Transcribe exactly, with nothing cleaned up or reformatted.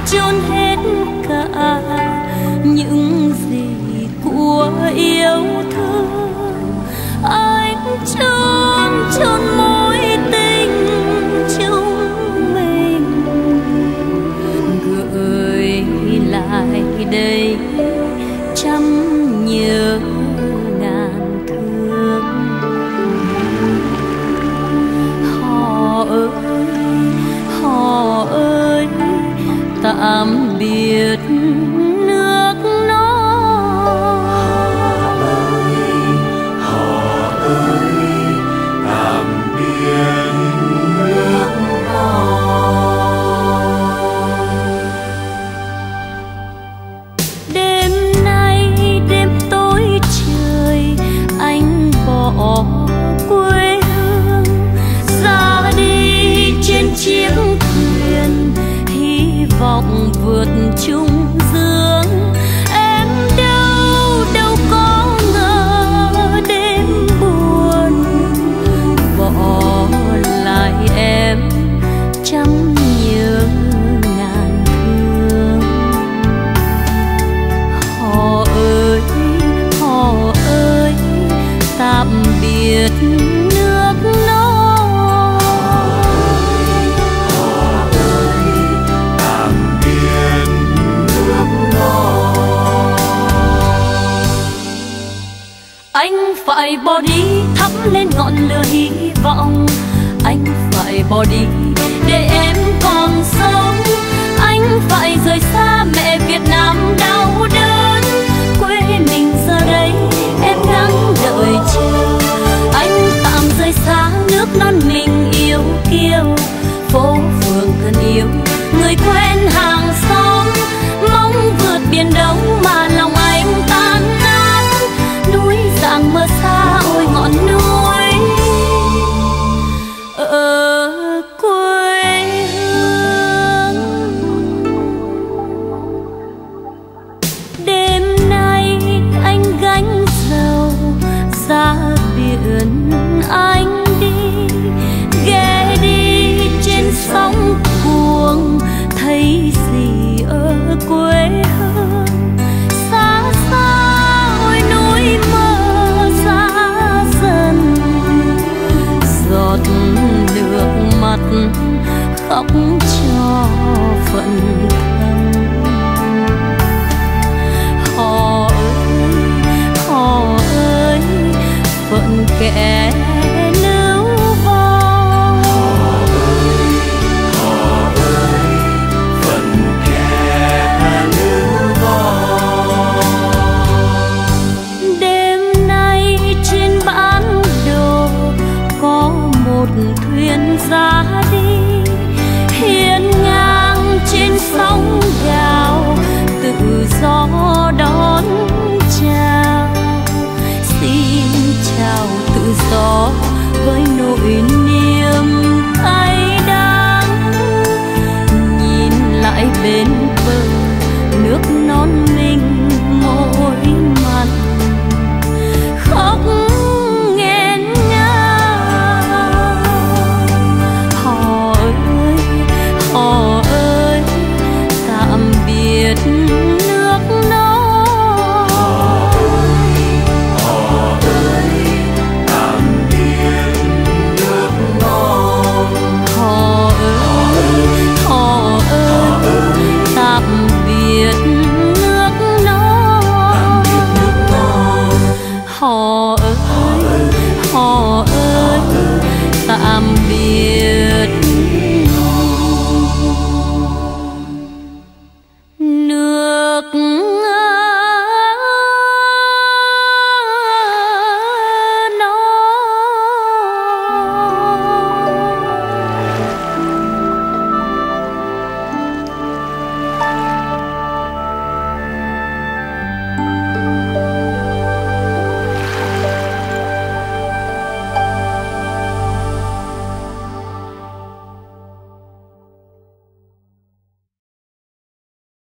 chôn hết cả những gì của yêu thương. Anh chôn chôn mối tình chúng mình, gửi lại đây trăm nhớ ngàn thương. Họ ơi, họ ơi, tạm biệt nước non. Họ ơi, tạm biệt nước non. Đêm nay đêm tối trời, anh bỏ quê hương ra đi trên chiếc thuyền, hy vọng vượt chung dương. Em đâu đâu có ngờ đêm buồn bỏ lại em trăm nhớ ngàn thương. Họ ơi, họ ơi, tạm biệt nước non. Họ ơi, tạm biệt nước non. Anh phải bỏ đi thắp lên ngọn lửa hy vọng. Anh phải bỏ đi để em còn sống. Anh phải rời xa mẹ Việt Nam đau đớn. Quê mình giờ đây em đang đợi chờ. Anh tạm rời xa nước non mình yêu kiêu, phố phường thân yêu, người quen hàng xóm. Mong vượt biển đông mà lòng anh tan nát. Núi rạng mơ xa ôi ngọn núi ở quê hương. Đêm nay anh gánh dầu ra biển anh đi, ghé đi trên sóng cuồng, thấy gì ở quê hương. Xa xa ôi núi mơ xa dần, giọt nước mắt khóc cho phận thân. Họ ơi, họ ơi, phận kẻ lưu vong. Họ ơi, phận kẻ lưu vong. Đêm nay trên bản đồ có một thuyền ra đi, hiên ngang trên sóng gào, tự do đón chào. Xin chào tự do với nỗi niềm cay đắng. Nhìn lại bên bờ nước non mình môi mặn, khóc nghẹn ngào. Họ ơi, họ ơi, tạm biệt